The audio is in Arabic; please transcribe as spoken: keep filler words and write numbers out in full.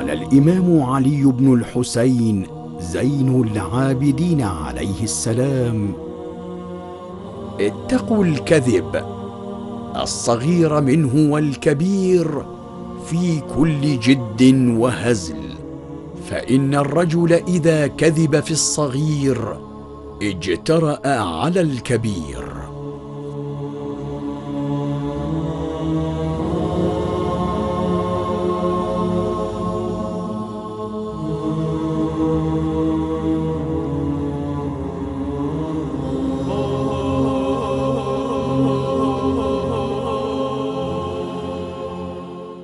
قال الإمام علي بن الحسين زين العابدين عليه السلام: اتقوا الكذب، الصغير منه والكبير، في كل جد وهزل، فإن الرجل إذا كذب في الصغير اجترأ على الكبير.